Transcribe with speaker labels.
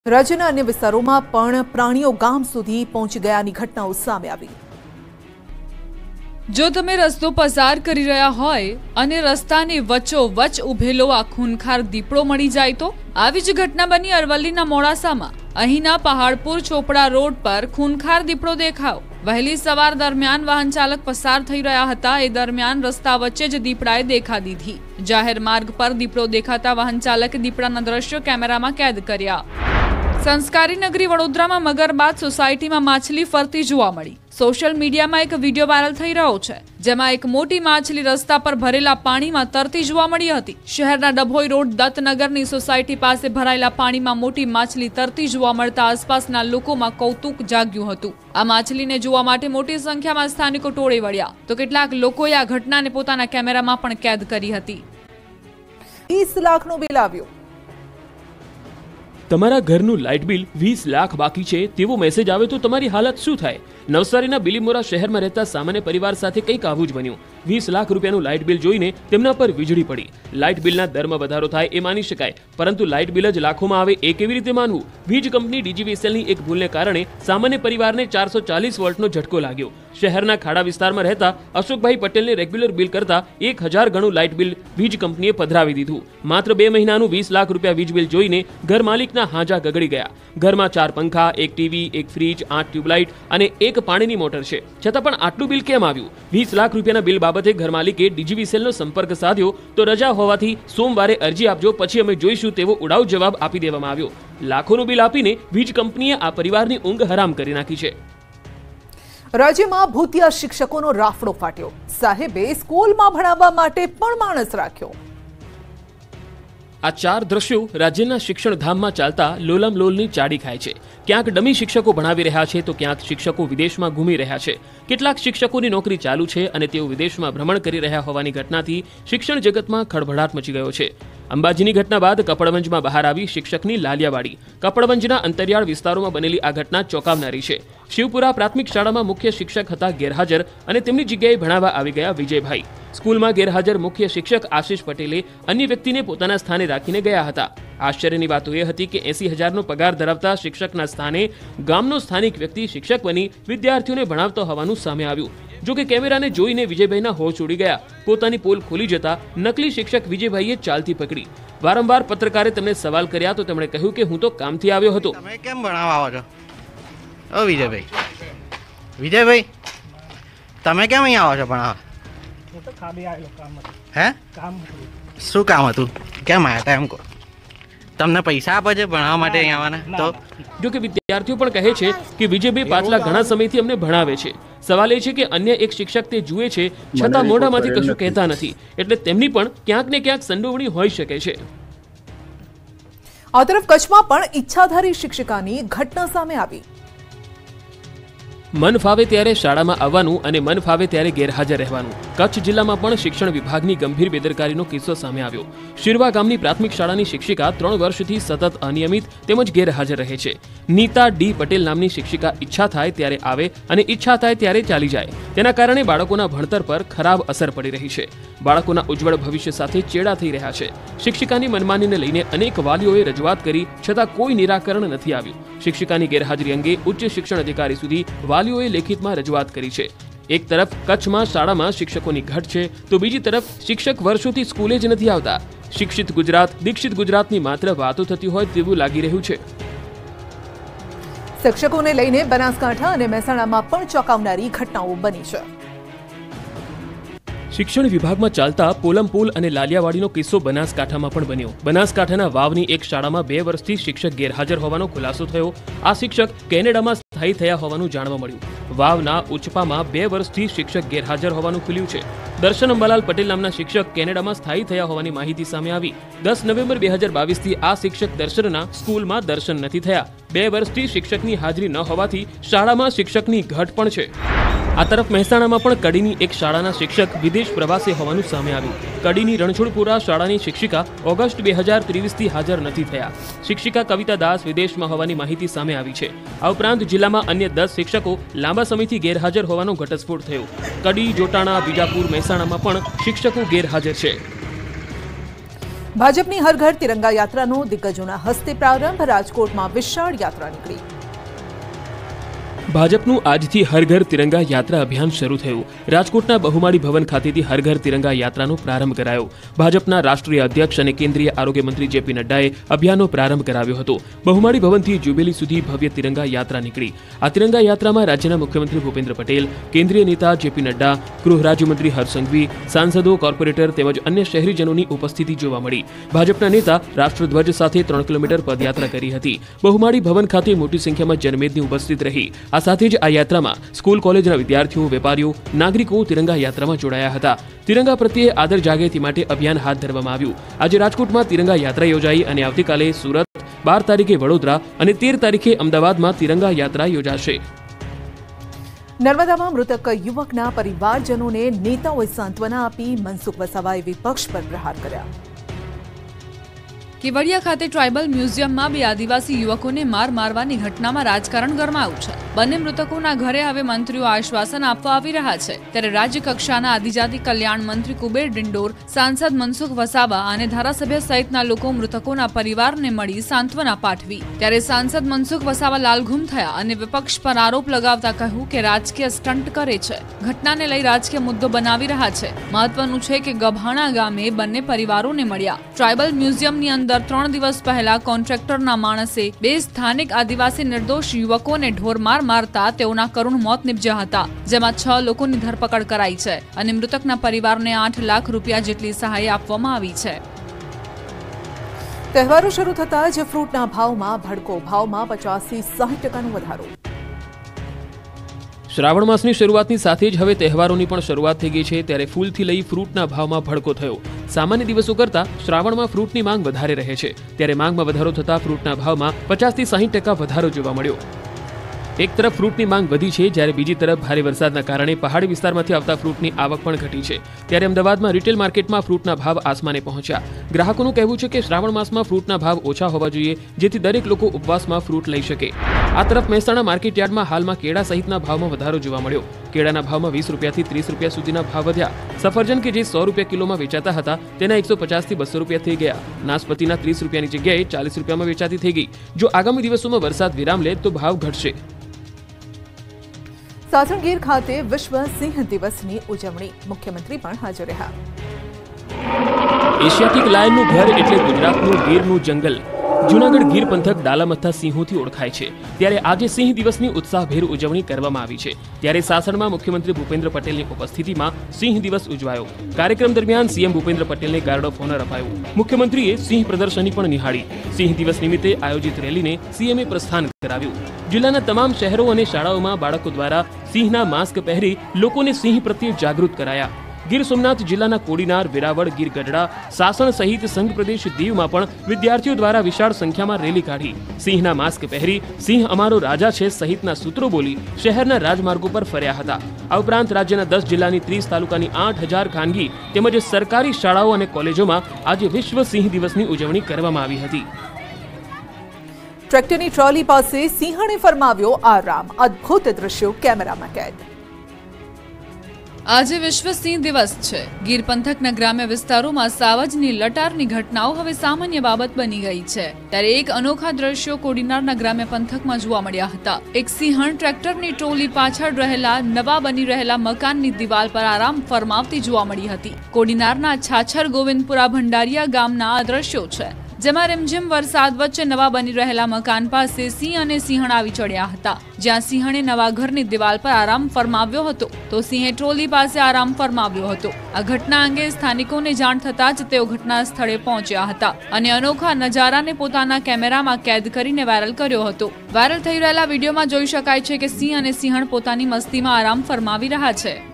Speaker 1: રાજ્યના અન્ય વિસ્તારોમાં પણ પ્રાણીઓ ગામ સુધી પહોંચી ગયાની ઘટનાઓ સામે આવી।
Speaker 2: જો તમે રસ્તો પસાર કરી રહ્યા હોય અને રસ્તાની વચ્ચોવચ્ચ ઉભેલો આ ખૂનખાર દીપડો મળી જાય તો આવી જ ઘટના બની અરવલ્લીના મોડાસામાં। અહીંના પહાડપુર ચોપડા રોડ પર ખૂનખાર દીપડો દેખાયો। વહેલી સવાર દરમિયાન વાહન ચાલક પસાર થઈ રહ્યા હતા એ દરમિયાન રસ્તા વચ્ચે જ દીપડાએ દેખા દીધી। જાહેર માર્ગ પર દીપડો દેખાતા વાહન ચાલકે દીપડાના દ્રશ્યો કેમેરામાં કેદ કર્યા। સંસ્કારી નગરી વડોદરામાં મગરબાદ સોસાયટીમાં માછલી ફરતી જોવા મળી। સોશિયલ મીડિયામાં એક વિડીયો વાયરલ થઈ રહ્યો છે જેમાં એક મોટી માછલી રસ્તા પર ભરેલા પાણીમાં તરતી જોવા મળી હતી। શહેરના ડભોઈ રોડ દત્તનગરની સોસાયટી પાસે ભરાયેલા પાણીમાં મોટી માછલી તરતી જોવા મળતા આસપાસના લોકોમાં કૌતુક જાગ્યું હતું। આ માછલીને જોવા માટે મોટી સંખ્યામાં સ્થાનિકો ટોળે વળ્યા તો કેટલાક લોકોએ આ ઘટનાને પોતાના કેમેરામાં પણ કેદ કરી હતી।
Speaker 1: 20 લાખનું બિલ આવ્યું।
Speaker 3: તમારા ઘરનું લાઇટ બિલ 20 લાખ બાકી છે તેવો મેસેજ આવે તો તમારી હાલત શું થાય? નવસારીના બિલીમોરા શહેરમાં રહેતા સામાન્ય પરિવાર સાથે કંઈક આવું જ બન્યું। 20 લાખ રૂપિયાનું લાઇટ બિલ જોઈને તેમના પર વીજળી પડી। લાઇટ બિલના દરમાં વધારો થાય એ માની શકાય, પરંતુ લાઇટ બિલ જ લાખોમાં આવે એ કેવી રીતે માનવું? વીજ કંપની ડીજીવીસીએલની એક ભૂલને કારણે સામાન્ય પરિવારને 440 વોલ્ટનો ઝટકો લાગ્યો। શહેરના ખાડા વિસ્તારમાં રહેતા અશોકભાઈ પટેલને રેગ્યુલર બિલ કરતા 1000 ગણું લાઇટ બિલ વીજ કંપનીએ પધરાવી દીધું। માત્ર 2 મહિનાનું 20 લાખ રૂપિયા વીજ બિલ જોઈને ઘર માલિકના હાજા ગગડી ગયા। ઘરમાં 4 પંખા, 1 ટીવી, 1 ફ્રીજ, 8 ટ્યુબલાઇટ અને 1 પાણીની મોટર છે, છતાં પણ આટલું બિલ કેમ આવ્યું? 20 લાખ રૂપિયાના બિલ બાબતે ઘર માલિકે ડીજીવીસીએલનો સંપર્ક સાધ્યો તો રજા હોવાથી સોમવારે અરજી આપજો, પછી અમે જોઈશું તેવો ઉડાઉ જવાબ આપી દેવામાં આવ્યો। લાખોનું બિલ આપીને વીજ કંપનીએ આ પરિવારની ઊંઘ હરામ કરી નાખી છે।
Speaker 1: રાજ્યમાં ભૂતિયા શિક્ષકોનો રાફડો ફાટ્યો। સાહેબે સ્કૂલમાં ભણાવવા માટે પણ માણસ રાખ્યો।
Speaker 3: આ 4 દ્રશ્યો રાજ્યના શિક્ષણ ધામમાં ચાલતા લોલમ લોલની ચાડી ખાય છે। ક્યાંક ડમી શિક્ષકો ભણાવી રહ્યા છે તો ક્યાંક શિક્ષકો વિદેશમાં ઘૂમી રહ્યા છે। કેટલાક શિક્ષકોની નોકરી ચાલુ છે અને તેઓ વિદેશમાં ભ્રમણ કરી રહ્યા હોવાની ઘટનાથી શિક્ષણ જગતમાં ખળભળાટ મચી ગયો છે। અંબાજીની ઘટના બાદ કપડવંજમાં બહાર આવી શિક્ષકની લાલિયાવાડી। કપડવંજના અંતરિયાળ વિસ્તારોમાં બનેલી આ ઘટના ચોંકાવનારી છે। શિવપુરા પ્રાથમિક શાળામાં મુખ્ય શિક્ષક હતા ગેરહાજર અને તેમની જગ્યાએ ભણાવવા આવી ગયા વિજયભાઈ। સ્કૂલમાં ગેરહાજર મુખ્ય શિક્ષક આશિષ પટેલે અન્ય વ્યક્તિને પોતાના સ્થાને રાખીને ગયા હતા। આશ્ચર્યની વાત એ હતી કે 80,000નો પગાર ધરાવતા શિક્ષકના સ્થાને ગામનો સ્થાનિક વ્યક્તિ શિક્ષક બની વિદ્યાર્થીઓને ભણાવતો હોવાનું સામે આવ્યું। જો કે કેમેરાને જોઈને વિજયભાઈના હોશ ઉડી ગયા। પોતાની પોલ ખોલી જતા નકલી શિક્ષક વિજયભાઈએ ચાલતી પકડી। વારંવાર પત્રકારે તેમને સવાલ કર્યા તો તેમણે કહ્યું કે હું તો કામથી આવ્યો હતો।
Speaker 4: તમે કેમ ભણાવવા આવો છો? ઓ વિજયભાઈ તમે કેમ અહીં આવો છો ભણાવવા?
Speaker 5: હું તો ખાલી આવેલો કામ હતું।
Speaker 4: હે?
Speaker 5: કામ હતું।
Speaker 4: શું કામ હતું? કેમ આવ્યા હતા એમ કહો? તમને પૈસા આપે છે ભણાવવા માટે અહીં આવવાના? તો
Speaker 3: જો કે વિદ્યાર્થીઓ પણ કહે છે કે વિજયભાઈ પાછલા ઘણા સમયથી અમને ભણાવે છે। સવાલ એ છે કે અન્ય એક શિક્ષક તે જુએ છે છતાં મોઢામાંથી કશું કહેતા નથી, એટલે તેમની પણ ક્યાંક ને ક્યાંક સંડોવણી હોઈ શકે છે।
Speaker 1: આ તરફ કચ્છમાં પણ ઈચ્છાધારી શિક્ષિકાની ઘટના સામે આવી।
Speaker 3: મન ફાવે ત્યારે શાળામાં આવવાનું અને મન ફાવે ત્યારે ગેરહાજર રહેવાનું। કચ્છ જિલ્લામાં પણ શિક્ષણ વિભાગની ગંભીર બેદરકારીનો કિસ્સો સામે આવ્યો। શિરવા ગામની પ્રાથમિક શાળાની શિક્ષિકા 3 વર્ષથી સતત અનિયમિત તેમજ ગેરહાજર રહે છે। નીતા ડી પટેલ નામની શિક્ષિકા ઈચ્છા થાય ત્યારે આવે અને ઈચ્છા થાય ત્યારે ચાલી જાય। તેના કારણે બાળકોના ભણતર પર ખરાબ અસર પડી રહી છે। બાળકોના ઉજ્જવળ ભવિષ્ય સાથે ચેડા થઈ રહ્યા છે। શિક્ષિકાની મનમાનીને લઈને અનેક વાલીઓએ રજૂઆત કરી છતાં કોઈ નિરાકરણ નથી આવ્યું। શિક્ષિકાની ગેરહાજરી અંગે ઉચ્ચ શિક્ષણ અધિકારી સુધી વાલીઓએ લેખિતમાં રજૂઆત કરી છે। એક તરફ કચ્છમાં શાળામાં શિક્ષકોની ઘટ છે તો બીજી તરફ શિક્ષક વર્ષોથી સ્કૂલે જ નથી આવતા। શિક્ષિત ગુજરાત, દીક્ષિત ગુજરાતની માત્ર વાતો થતી હોય તેવું લાગી રહ્યું છે।
Speaker 1: શિક્ષકોને લઈને બનાસકાંઠા અને મહેસાણામાં પણ ચોંકાવનારી ઘટનાઓ બની છે।
Speaker 3: શિક્ષણ વિભાગમાં ચાલતા પોલમપોલ અને લાલિયાવાડીનો કિસ્સો બનાસકાંઠામાં પણ બન્યો। બનાસકાંઠાના વાવની એક શાળામાં 2 વર્ષથી શિક્ષક ગેરહાજર હોવાનો ખુલાસો થયો। આ શિક્ષક કેનેડામાં સ્થાયી થયા હોવાનું જાણવા મળ્યું। વાવના ઉચપામાં 2 વર્ષથી શિક્ષક ગેરહાજર હોવાનું ખુલ્યું છે। દર્શન અંબાલાલ પટેલ નામના શિક્ષક કેનેડામાં સ્થાયી થયા હોવાની માહિતી સામે આવી। 10 નવેમ્બર 2022થી આ શિક્ષક દર્શનના સ્કૂલમાં દર્શન નથી થયા। 2 વર્ષથી શિક્ષકની હાજરી ન હોવાથી શાળામાં શિક્ષકની ઘટ પણ છે। આ તરફ મહેસાણામાં પણ કડીની એક શાળાના શિક્ષક વિદેશ પ્રવાસે હોવાનું સામે આવ્યું। કડીની રણછોડપુરા શાળાની શિક્ષિકા ઓગસ્ટ 2023થી હાજર નથી થયા। શિક્ષિકા કવિતા દાસ વિદેશમાં હોવાની માહિતી સામે આવી છે। આ ઉપરાંત જિલ્લામાં અન્ય 10 શિક્ષકો લાંબા સમયથી ગેરહાજર હોવાનો ઘટસ્ફોટ થયો। કડી, જોટાણા, બીજાપુર, મહેસાણામાં પણ શિક્ષકો ગેરહાજર છે।
Speaker 1: ભાજપની હર ઘર તિરંગા યાત્રાનો દિગ્ગજોના હસ્તે પ્રારંભ. રાજકોટમાં વિશાળ યાત્રા નીકળી.
Speaker 3: ભાજપનું આજથી હર ઘર તિરંગા યાત્રા અભિયાન શરૂ થયું. રાજકોટના બહુમાળી ભવન ખાતેથી હર ઘર તિરંગા યાત્રાનો પ્રારંભ કરાયો. ભાજપના રાષ્ટ્રીય અધ્યક્ષ અને કેન્દ્રીય આરોગ્ય મંત્રી જેપી નડ્ડાએ અભિયાનનો પ્રારંભ કરાવ્યો હતો. બહુમાળી ભવનથી જ્યુબિલી સુધી ભવ્ય તિરંગા યાત્રા નીકળી. આ તિરંગા યાત્રામાં રાજ્યના મુખ્યમંત્રી ભૂપેન્દ્ર પટેલ, કેન્દ્રીય નેતા જેપી નડ્ડા, ગૃહ રાજ્યમંત્રી હર્ષ સંઘવી, સાંસદો, કોર્પોરેટર તેમજ અન્ય શહેરીજનોની ઉપસ્થિતિ જોવા મળી. ભાજપના નેતા રાષ્ટ્રધ્વજ સાથે 3 કિલોમીટર પદયાત્રા કરી હતી. બહુમાળી ભવન ખાતે મોટી સંખ્યામાં જનમેદની ઉપસ્થિત રહી. આ સાથે જ આ યાત્રામાં સ્કૂલ કોલેજના વિદ્યાર્થીઓ, વેપારીઓ, નાગરિકો તિરંગા યાત્રામાં જોડાયા હતા. તિરંગા પ્રત્યે આદર જાગે તે માટે અભિયાન હાથ ધરવામાં આવ્યું. આજે રાજકોટમાં તિરંગા યાત્રા યોજાઈ અને આવતીકાલે સુરત, 12 તારીખે વડોદરા અને 13 તારીખે અમદાવાદમાં તિરંગા યાત્રા યોજાશે.
Speaker 1: નર્મદામાં મૃતક યુવકના પરિવારજનોને નેતાઓએ સાંત્વના આપી. મનસુખ વસાવાએ વિપક્ષ પર પ્રહાર કર્યા.
Speaker 2: કેવડિયા ખાતે ટ્રાઇબલ મ્યુઝિયમમાં 2 આદિવાસી યુવકોને મારવાની ઘટનામાં રાજકારણ ગરમાયું છે. બંને મૃતકોના ઘરે હવે મંત્રીઓ આશ્વાસન આપવા આવી રહ્યા છે. ત્યારે રાજ્ય કક્ષાના આદિજાતિ કલ્યાણ મંત્રી કુબેર ડિંડોર, સાંસદ મનસુખ વસાવા અને ધારાસભ્ય સહિતના લોકો મૃતકોના પરિવારને મળી સાંત્વના પાઠવી. ત્યારે સાંસદ મનસુખ વસાવા લાલઘુમ થયા અને વિપક્ષ પર આરોપ લગાવતા કહ્યું કે રાજકીય સ્ટન્ટ કરે છે. ઘટનાને લઈ રાજકીય મુદ્દો બનાવી રહ્યા છે. મહત્વનું છે કે ગભાણા ગામે બંને પરિવારોને મળ્યા. ટ્રાઇબલ મ્યુઝિયમની અંદર 3 દિવસ પહેલા કોન્ટ્રાક્ટરના માણસે 2 સ્થાનિક આદિવાસી નિર્દોષ યુવકોને ઢોરમાર મારતા તેઓના કરુણ મોત નિપજ્યા હતા, જેમાં 6 લોકોની ધરપકડ કરાઈ છે અને મૃતકના પરિવારને 8 લાખ રૂપિયા જેટલી સહાય આપવામાં આવી છે.
Speaker 1: તહેવારો શરૂ થતા જ ફ્રૂટના ભાવમાં ભડકો. ભાવમાં 50 થી 60% વધારો.
Speaker 3: શ્રાવણ માસની શરૂઆતની સાથે જ હવે તહેવારોની પણ શરૂઆત થઈ ગઈ છે. ત્યારે ફૂલથી લઈ ફ્રૂટના ભાવમાં ભડકો થયો. સામાન્ય દિવસો કરતાં શ્રાવણમાં ફ્રૂટની માંગ વધારે રહે છે. ત્યારે માંગમાં વધારો થતા ફ્રૂટના ભાવમાં 50 થી 60% વધારો જોવા મળ્યો. એક તરફ ફ્રૂટની માંગ વધી છે, જ્યારે બીજી તરફ ભારે વરસાદના કારણે પહાડી વિસ્તારમાંથી આવતા ફ્રૂટની આવક પણ ઘટી છે. ત્યારે અમદાવાદમાં રિટેલ માર્કેટમાં ફ્રૂટના ભાવ આસમાને પહોંચ્યા. ગ્રાહકોનું કહેવું છે કે શ્રાવણ માસમાં ફ્રૂટના ભાવ ઓછા હોવા જોઈએ, જેથી દરેક લોકો ઉપવાસમાં ફ્રૂટ લઈ શકે. આ તરફ મહેસાણા માર્કેટ યાર્ડમાં હાલમાં કેળા સહિતના ભાવમાં વધારો જોવા મળ્યો. કેળાના ભાવમાં 20 રૂપિયાથી 30 રૂપિયા સુધીના ભાવ વધ્યા. સફરજન કે જે 100 રૂપિયા કિલોમાં વેચાતા હતા તેના 150 થી 200 રૂપિયા થઈ ગયા. નાશપતીના 30 રૂપિયાની જગ્યાએ 40 રૂપિયામાં વેચાતી થઈ ગઈ. જો આગામી દિવસોમાં વરસાદ વિરામ લે તો ભાવ ઘટશે.
Speaker 1: સાસણ ગીર ખાતે વિશ્વ સિંહ દિવસની ઉજવણી. મુખ્યમંત્રી પણ હાજર રહ્યા.
Speaker 3: એશિયાટિક લાયનનું ઘર એટલે ગુજરાતનું ગીરનું જંગલ. જૂનાગઢ ગીર પંથક ડાલામથ્થા સિંહોથી ઓળખાય છે. ત્યારે આજે સિંહ દિવસની ઉત્સાહભેર ઉજવણી કરવામાં આવી છે. ત્યારે સાસણમાં મુખ્યમંત્રી ભૂપેન્દ્ર પટેલની ઉપસ્થિતિમાં સિંહ દિવસ ઉજવાયો. કાર્યક્રમ દરમિયાન સીએમ ભૂપેન્દ્ર પટેલને ગાર્ડ ઓફ ઓનર અપાયું. મુખ્યમંત્રીએ સિંહ પ્રદર્શની પણ નિહાળી. સિંહ દિવસ નિમિત્તે આયોજિત રેલીને સીએમએ પ્રસ્થાન કરાવ્યું. જિલ્લાના તમામ શહેરો અને શાળાઓમાં બાળકો દ્વારા સિંહના માસ્ક પહેરી લોકોને સિંહ પ્રત્યે જાગૃત કરાયા. ગીર સોમનાથ જિલ્લાના કોડીનાર, વેરાવળ, ગીર ગઢડા, સાસણ સહિત સંઘ પ્રદેશ દીવમાં પણ વિદ્યાર્થીઓ દ્વારા વિશાળ સંખ્યામાં રેલી કાઢી. સિંહના માસ્ક પહેરી સિંહ અમારો રાજા છે સહિતના સૂત્રો બોલી શહેરના રાજમાર્ગો પર ફર્યા હતા. આ ઉપરાંત રાજ્યના 10 જિલ્લાની 30 તાલુકાની 8000 ખાનગી તેમજ સરકારી શાળાઓ અને કોલેજોમાં આજે વિશ્વ સિંહ દિવસની ઉજવણી કરવામાં આવી હતી.
Speaker 1: ટ્રેક્ટરની ટ્રોલી પાસે સિંહણે ફરમાવ્યો આરામ. અદ્ભુત દ્રશ્યો કેમેરામાં કેદ.
Speaker 2: આજે વિશ્વ સિંહ દિવસ છે. ગીર પંથકના ગ્રામ્ય વિસ્તારોમાં સાવજની લટારની ઘટનાઓ હવે સામાન્ય બાબત બની ગઈ છે. ત્યારે એક અનોખા દ્રશ્યો કોડીનારના ગ્રામ્ય પંથકમાં જોવા મળ્યા હતા. એક સિંહણ ટ્રેક્ટરની ટ્રોલી પાછળ રહેલા નવા બની રહેલા મકાનની દિવાલ પર આરામ ફરમાવતી જોવા મળી હતી. કોડીનારના છાછર ગોવિંદપુરા ભંડારિયા ગામના આ દ્રશ્યો છે, જેમાં રીમઝીમ વરસાદ વચ્ચે નવા બની રહેલા મકાન પાસે સિંહ અને સિંહણ આવી ચડ્યા હતા. જ્યાં સિંહણે નવા ઘરની દિવાલ પર આરામ ફરમાવ્યો હતો તો સિંહે ટ્રોલી પાસે આરામ ફરમાવ્યો હતો. આ ઘટના અંગે સ્થાનિકોને જાણ થતાં જ તેઓ ઘટના સ્થળે પહોંચ્યા હતા અને અનોખા નજારાને પોતાના કેમેરામાં કેદ કરીને વાયરલ કર્યો હતો. વાયરલ થઈ રહેલા વિડીયોમાં જોઈ શકાય છે કે સિંહ અને સિંહણ પોતાની મસ્તીમાં આરામ ફરમાવી રહ્યા છે.